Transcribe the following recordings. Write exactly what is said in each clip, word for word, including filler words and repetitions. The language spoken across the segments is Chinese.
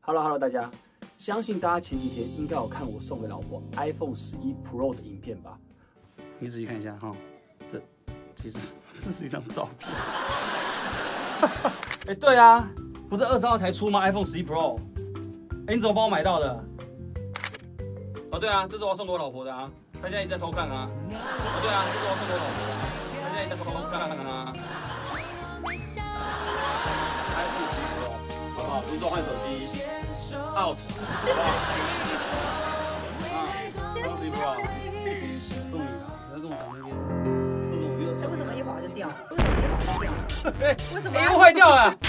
Hello Hello， 大家，相信大家前几天应该有看我送给老婆 iPhone 十一 Pro 的影片吧？你仔细看一下哈，这其实这是一张照片。哎、欸，对啊，不是二十号才出吗 ？iPhone 十一 Pro， 哎、欸，你怎么帮我买到的？哦，对啊，这是我要送给我老婆的啊，她现在一直在偷看啊。哦，对啊，这是我要送给我老婆的、啊，她现在一直在偷看看啊。iPhone 十一 Pro， 好不好？不是说换手机。out， 好不好？啊 ，iPhone 十一 Pro， 送你了，不要跟我讲那些，这种我又为什么一滑就掉？为什么一滑就掉？为什么？ 屏幕坏掉了，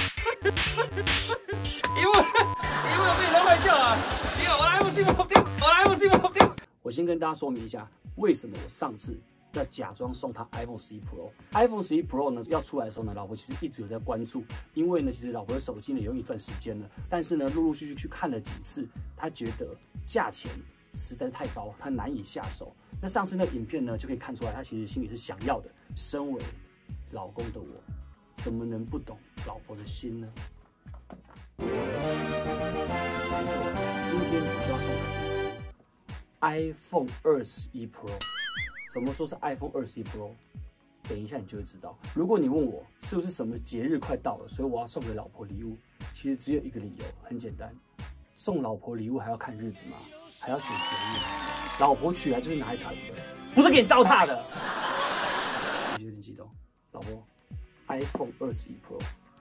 屏幕屏幕被人坏掉了，掉，我的 iPhone 十一 Pro 掉，我的 iPhone 十一 Pro 掉。我先跟大家说明一下，为什么我上次要假装送他 iPhone 十一 Pro。iPhone 十一 Pro 呢要出来的时候呢，老婆其实一直有在关注，因为呢，其实老婆的手机呢有一段时间了，但是呢，陆陆续续去看了几次，她觉得价钱实在是太高，她难以下手。那上次那影片呢，就可以看出来，她其实心里是想要的。身为老公的我，怎么能不懂老婆的心呢？没错，今天我就要送她这一支 iPhone 二十一 Pro。怎么说是 iPhone 二十一 Pro？ 等一下你就会知道。如果你问我是不是什么节日快到了，所以我要送给老婆礼物，其实只有一个理由，很简单，送老婆礼物还要看日子吗？还要选节日？老婆娶来就是拿来疼的，不是给你糟蹋的。有点激动，老婆 ，iPhone 二十一 Pro，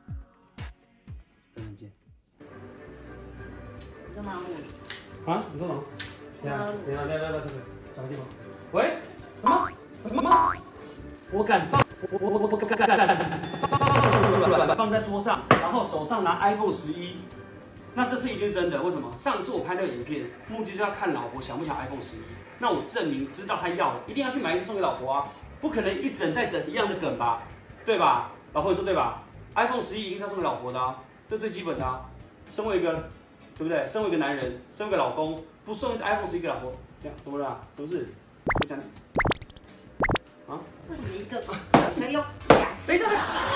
等等见。 你干嘛录？ 啊？你干嘛？等下，等下，来来来，这个找个地方。喂？什么？什么？我敢放，我我我我敢敢敢敢放在桌上，然后手上拿 iPhone 十一，那这是一定是真的。为什么？上次我拍那个影片，目的就是要看老婆想不想 iPhone 十一。那我证明知道她要了，一定要去买一支送给老婆啊，不可能一整再整一样的梗吧，对吧？老婆你说对吧 ？iPhone 十一一定是要送给老婆的啊，这最基本的啊。身为一个，对不对？身为一个男人，身为一个老公，不送一支 iPhone 十一给老婆，这样怎么了、啊？什么事？我讲。啊？ 为什么一个要用两次？ 等一下，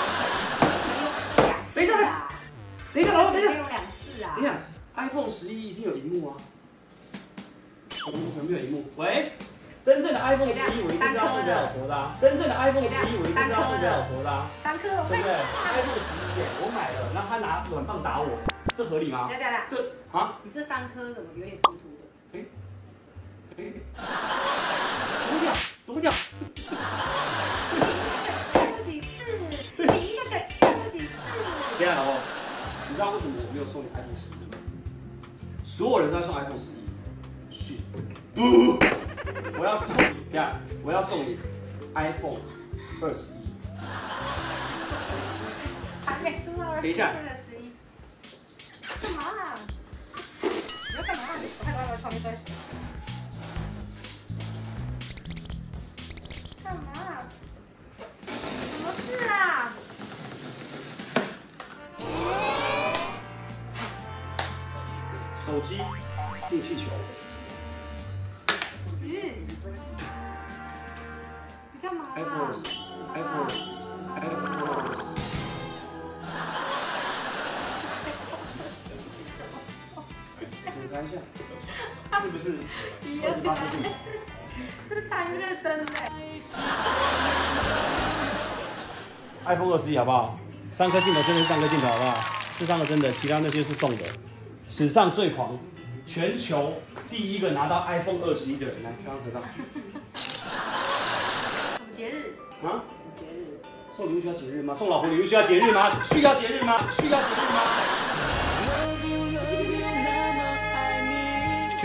等一下， 等一下，老婆，等一下， 用两次啊！ 等一下 ，iPhone 十一一定有荧幕啊？有没有荧幕？喂，真正的 iPhone 十一我一定是要送给老婆的、啊，真正的 iPhone 十一我一定是要送给老婆的、啊， 三颗， 对不对 ？iPhone 十一耶，我买了，然后他拿软棒打我，这合理吗？ 来来来， 这啊？ 你这三颗怎么有点突突的？ 哎哎，怎么讲？怎么讲？ 看不几次，你一个给看不几次。 等一下，老婆，你知道为什么我没有送你 iPhone 十一吗？所有人都在送 iPhone 十一，嘘，我要送你，等一下，我要送你 iPhone 二十一。 还没出到等一下现在十一，干嘛啦？你要干嘛？我看到我草莓衰。干嘛啦？什么事啊？ 手机进气球。 嗯，你干嘛啦 iPhone 二十 ，iPhone 二十 ，iPhone 二十。检查一下，是不是二十八颗镜头？ 这三个是真的。 iPhone 二十一好不好？三颗镜头真的是三颗镜头好不好？这三个真的，其他那些是送的。史上最狂，全球第一个拿到 iPhone 二十一的人，来，刚刚合上。 什么节日？ 啊？ 节日？ 送礼物需要节日吗？送老婆礼物需要节日吗？需要节日吗？需要节日吗？